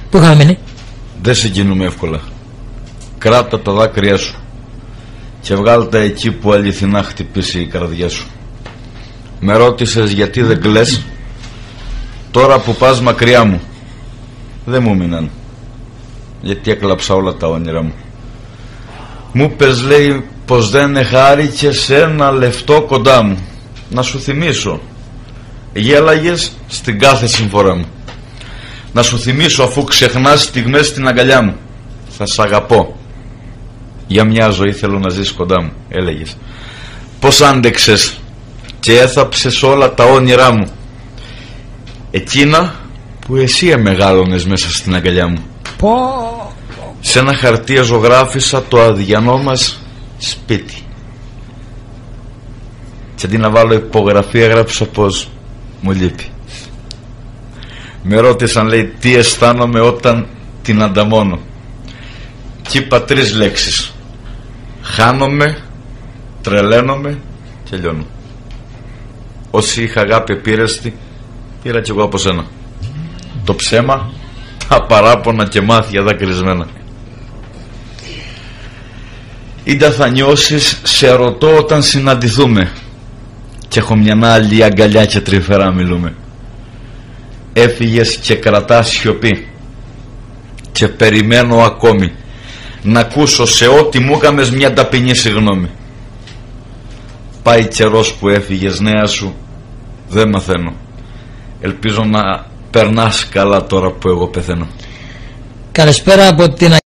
Πού είχαμε μείνει? Δεν συγκινούμε εύκολα. Κράτα τα δάκρυά σου και βγάλ' τα εκεί που αληθινά χτυπήσει η καρδιά σου. Με ρώτησες γιατί δεν κλαις. Τώρα που πας μακριά μου, δεν μου μείναν, γιατί έκλαψα όλα τα όνειρα μου. Μου πες, λέει, πως δεν εχάρηκες ένα λεφτό κοντά μου. Να σου θυμίσω, γέλαγες στην κάθε συμφορά μου. Να σου θυμίσω αφού ξεχνάς στιγμές στην αγκαλιά μου. Θα σ' αγαπώ, για μια ζωή θέλω να ζεις κοντά μου, έλεγες. Πως άντεξες και έθαψες όλα τα όνειρά μου, εκείνα που εσύ εμεγάλωνες μέσα στην αγκαλιά μου. Σε ένα χαρτί ζωγράφισα το αδιανό μας σπίτι, και αντί να βάλω υπογραφή έγραψα πως μου λείπει. Με ρώτησαν, λέει, τι αισθάνομαι όταν την ανταμώνω, κι είπα 3 λέξεις: χάνομαι, τρελαίνομαι και λιώνω. Όσοι είχα αγάπη επίρεστη, πήρα κι εγώ από σένα. Το ψέμα, τα παράπονα και μάθια δακρυσμένα. Είτε θα νιώσεις, σε ρωτώ όταν συναντηθούμε, κι έχω μια άλλη αγκαλιά και τρυφερά μιλούμε. Έφυγες και κρατάς σιωπή, και περιμένω ακόμη να ακούσω σε ό,τι μου έκαμες μια ταπεινή συγγνώμη. Πάει καιρός που έφυγες, νέα σου δεν μαθαίνω. Ελπίζω να περνάς καλά τώρα που εγώ πεθαίνω. Καλησπέρα από την